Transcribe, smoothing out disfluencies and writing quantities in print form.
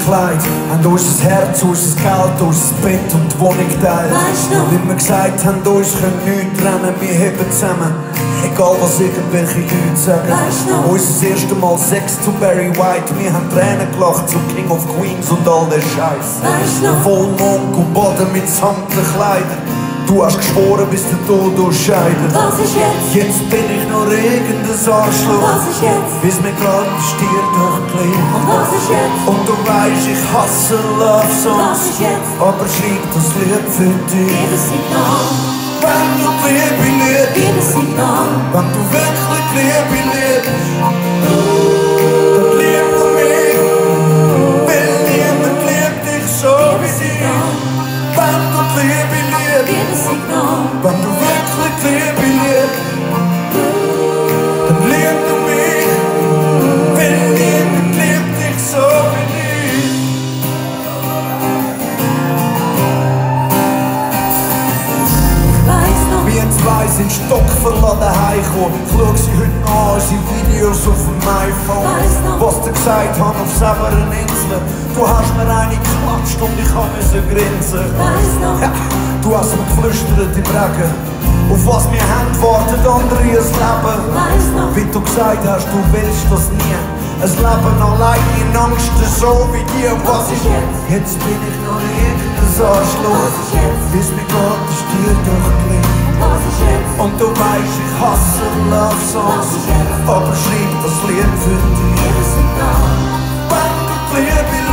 Kleid, haben uns das Herz, unser Geld, unser Bett und die Wohnung geteilt. Und wie wir gesagt haben, uns können nichts trennen, wir heben zusammen. Egal was irgendwelche Leute sagen. Unser erstes Mal Sex zu Barry White, wir haben Tränen gelacht zu King of Queens und all der Scheiß. Vollmond und Boden mit samtlichen Kleidern. Du hast geschworen, bis der Tod uns scheidet. Was ist jetzt? Jetzt bin ich noch irgendein Arschloch. Was ist jetzt? Bis mir grad die Stier durchklebt. Und was ist jetzt? Und du weisst, ich hasse Love Songs. Was ist jetzt? Aber schreib das Lied für dich. Jedes Signal, Wenn du die Liebe liebst, jedes Signal, wenn du wirklich die Liebe liebst, dann lieb du mich. Weil niemand liebt dich so wie dich. Wenn du die Liebe liebst, jedes Signal, wenn du wirklich die Liebe liebst, dann lieb du mich. Weil niemand liebt dich so wie dich. weiß noch, Wir zwei sind stockverladen heimgekommen. Ich schau sie heute an, unsere Videos auf dem iPhone. Weiss noch. Was dir gesagt haben auf seltenen Inseln. Du hast mir eine geklatscht und ich musste grinsen. weiß noch, Ja, du hast mir geflüstert im Regen. Auf was wir haben, wartet andere ein Leben. weiß noch, Wie du gesagt hast, du willst das nie. Ein Leben allein in Angst, so wie dir. Was ist jetzt? Jetzt bin ich noch irgendein Arschloch. Was ist jetzt? Bis mir grad die Stier durchklingt. was ist jetzt? Und du weißt, ich hasse Love Songs. Was ist jetzt? Aber schreib das Lied für dich. Jedes Signal, Wenn du die Liebe